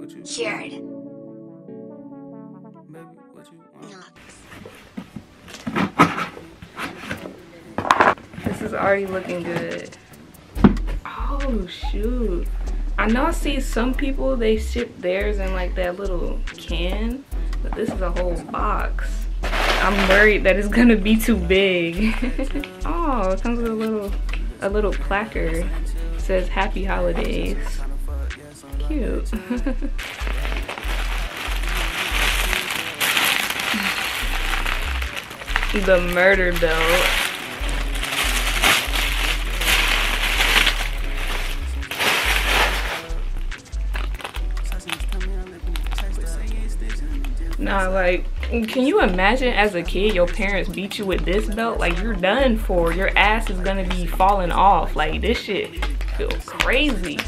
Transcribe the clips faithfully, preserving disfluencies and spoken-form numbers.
Cured. This is already looking good. Oh shoot. I know I see some people, they ship theirs in like that little can, but this is a whole box. I'm worried that it's gonna be too big. Oh, it comes with a little a little placard. It says happy holidays. Cute. The murder belt. Nah, like, can you imagine as a kid your parents beat you with this belt? Like, you're done for. Your ass is gonna be falling off. Like, this shit feels crazy.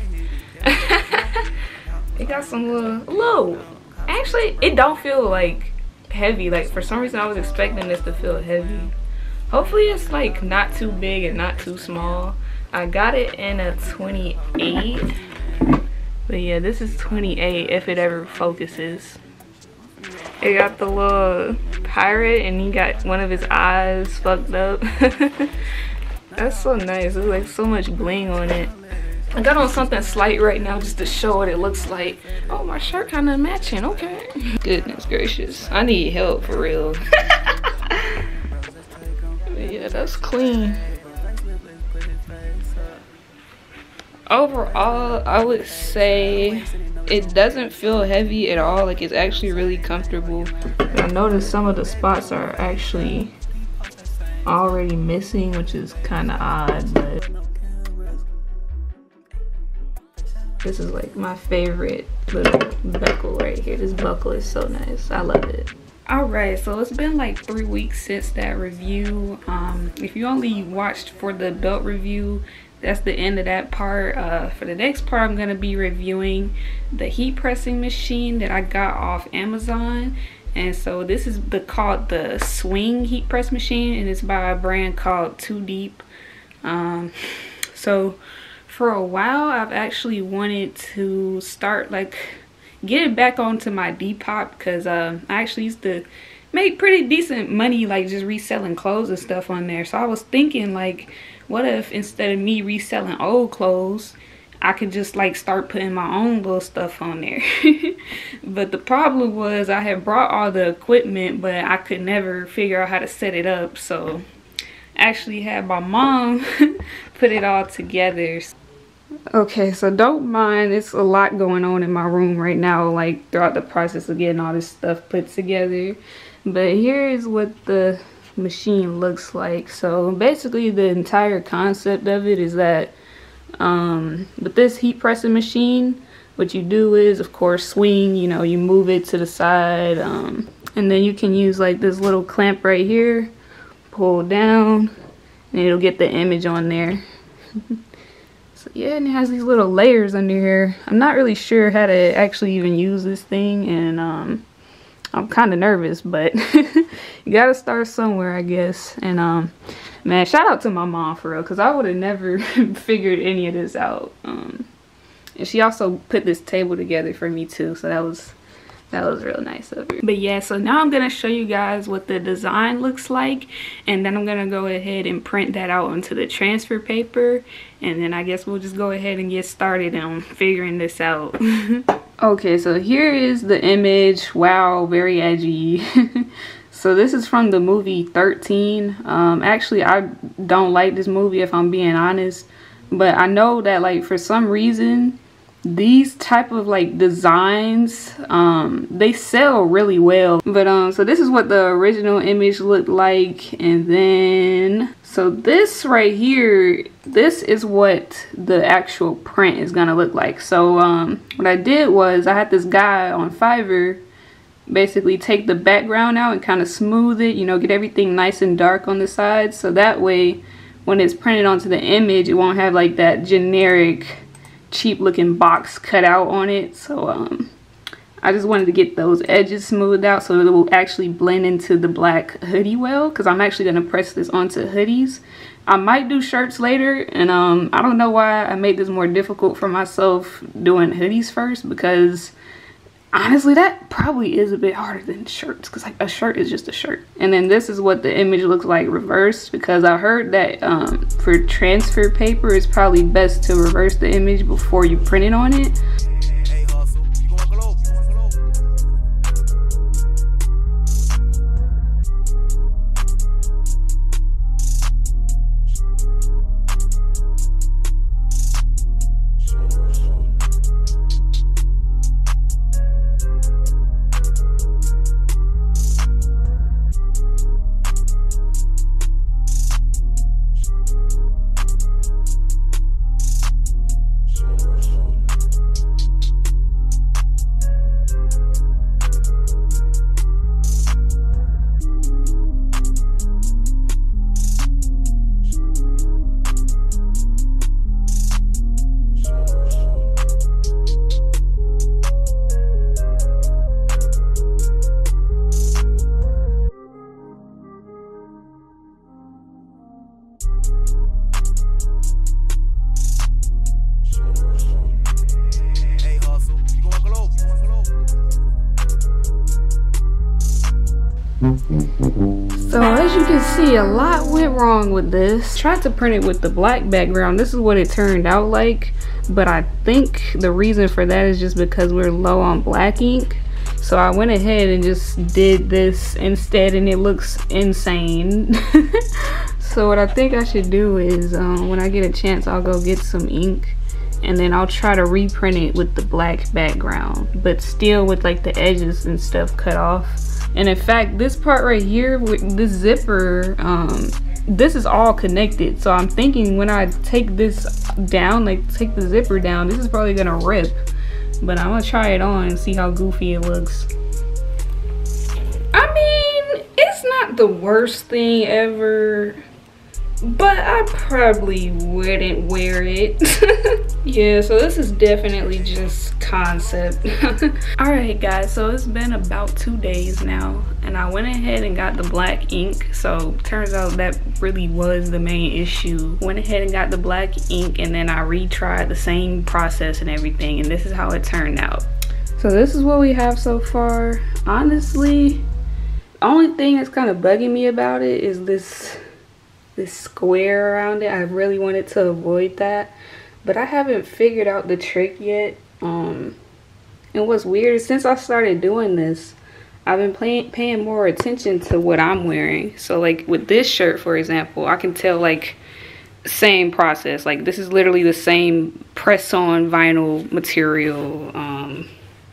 It got some little, little, actually, it don't feel like heavy. Like, for some reason I was expecting this to feel heavy. Hopefully it's like not too big and not too small. I got it in a twenty-eight, but yeah, this is twenty-eight if it ever focuses. It got the little pirate and he got one of his eyes fucked up. That's so nice. There's like so much bling on it. I got on something slight right now just to show what it looks like. Oh, my shirt kind of matching. Okay. Goodness gracious. I need help for real. Yeah, that's clean. Overall, I would say it doesn't feel heavy at all. Like, it's actually really comfortable. I noticed some of the spots are actually already missing, which is kind of odd, but this is like my favorite little buckle right here. This buckle is so nice. I love it. All right, so it's been like three weeks since that review. Um, if you only watched for the belt review, that's the end of that part. Uh, for the next part, I'm gonna be reviewing the heat pressing machine that I got off Amazon. And so this is the called the Swing heat press machine, and it's by a brand called Too Deep. Um, so for a while, I've actually wanted to start like get it back onto my Depop, because uh, I actually used to make pretty decent money like just reselling clothes and stuff on there. So I was thinking, like, what if instead of me reselling old clothes, I could just like start putting my own little stuff on there. But the problem was I had brought all the equipment, but I could never figure out how to set it up. So I actually had my mom put it all together. Okay, so don't mind, it's a lot going on in my room right now, like throughout the process of getting all this stuff put together. But here is what the machine looks like. So basically the entire concept of it is that um with this heat pressing machine, what you do is, of course, swing, you know, you move it to the side, um and then you can use like this little clamp right here, pull down, and it'll get the image on there. So yeah, and it has these little layers under here. I'm not really sure how to actually even use this thing, and um I'm kind of nervous, but you gotta start somewhere, I guess. And um man, shout out to my mom for real, because I would have never figured any of this out. Um and she also put this table together for me too, so that was that was real nice of her. But yeah, so now I'm gonna show you guys what the design looks like, and then I'm gonna go ahead and print that out onto the transfer paper, and then I guess we'll just go ahead and get started on figuring this out. Okay, so here is the image. Wow, very edgy. So this is from the movie thirteen. Um, actually, I don't like this movie, if I'm being honest, but I know that like for some reason these type of like designs, um they sell really well. But um so this is what the original image looked like, and then so this right here, this is what the actual print is gonna look like. So um what I did was I had this guy on Fiverr basically take the background out and kind of smooth it, you know, get everything nice and dark on the sides, so that way when it's printed onto the image it won't have like that generic cheap looking box cut out on it. So um I just wanted to get those edges smoothed out so it will actually blend into the black hoodie well, because I'm actually going to press this onto hoodies. I might do shirts later, and um I don't know why I made this more difficult for myself doing hoodies first, because honestly, that probably is a bit harder than shirts, because like a shirt is just a shirt. And then this is what the image looks like reversed, because I heard that um, for transfer paper, it's probably best to reverse the image before you print it on it. So as you can see, a lot went wrong with this. Tried to print it with the black background. This is what it turned out like, but I think the reason for that is just because we're low on black ink. So I went ahead and just did this instead, and it looks insane. So what I think I should do is um, when I get a chance, I'll go get some ink, and then I'll try to reprint it with the black background, but still with like the edges and stuff cut off. And in fact, this part right here with this zipper, um, this is all connected. So I'm thinking when I take this down, like take the zipper down, this is probably gonna rip. But I'm gonna try it on and see how goofy it looks. I mean, it's not the worst thing ever, but I probably wouldn't wear it. Yeah, so this is definitely just concept. All right guys, so it's been about two days now, and I went ahead and got the black ink. So turns out that really was the main issue. Went ahead and got the black ink, and then I retried the same process and everything, and this is how it turned out. So this is what we have so far. Honestly, the only thing that's kind of bugging me about it is this this square around it. I really wanted to avoid that, but I haven't figured out the trick yet. Um and what's weird is since I started doing this, I've been pay paying more attention to what I'm wearing. So like with this shirt, for example, I can tell like same process. Like this is literally the same press on vinyl material. Um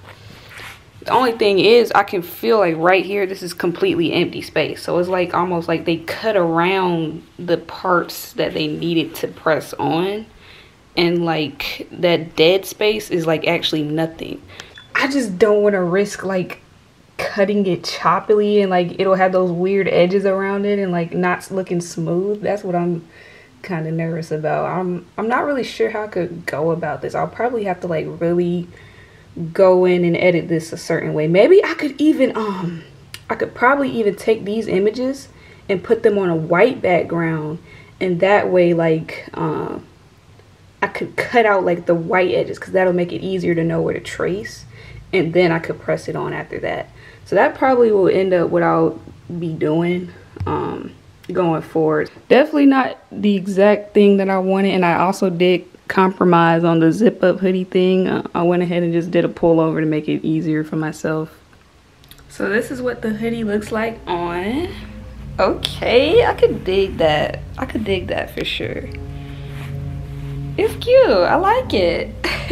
the only thing is I can feel like right here, this is completely empty space. So it's like almost like they cut around the parts that they needed to press on. And like that dead space is like actually nothing. I just don't want to risk like cutting it choppily and like it'll have those weird edges around it and like not looking smooth. That's what I'm kind of nervous about. I'm I'm not really sure how I could go about this. I'll probably have to like really go in and edit this a certain way. Maybe I could even um I could probably even take these images and put them on a white background, and that way like um I could cut out like the white edges, because that'll make it easier to know where to trace, and then I could press it on after that. So that probably will end up what I'll be doing um, going forward. Definitely not the exact thing that I wanted, and I also did compromise on the zip up hoodie thing. Uh, I went ahead and just did a pullover to make it easier for myself. So this is what the hoodie looks like on. Okay, I could dig that. I could dig that for sure. It's cute. I like it.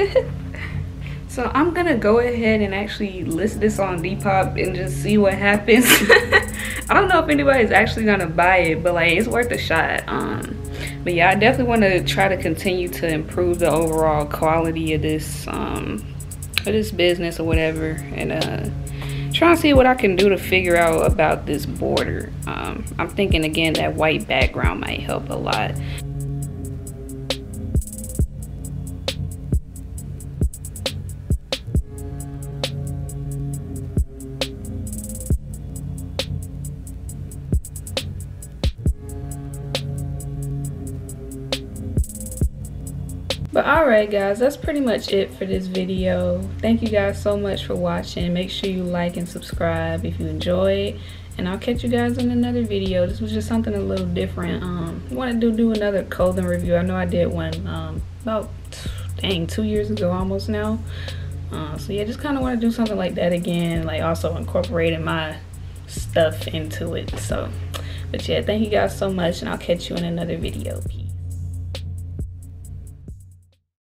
So I'm gonna go ahead and actually list this on Depop and just see what happens. I don't know if anybody's actually gonna buy it, but like it's worth a shot. Um, but yeah, I definitely want to try to continue to improve the overall quality of this um, of this business or whatever, and uh, try and see what I can do to figure out about this border. Um, I'm thinking again that white background might help a lot. But alright guys, that's pretty much it for this video. Thank you guys so much for watching. Make sure you like and subscribe if you enjoyed, and I'll catch you guys in another video. This was just something a little different. um I wanted to do another clothing review. I know I did one um about dang two years ago almost now. Uh, so yeah, just kind of want to do something like that again, like also incorporating my stuff into it. So but yeah, thank you guys so much, and I'll catch you in another video. Peace.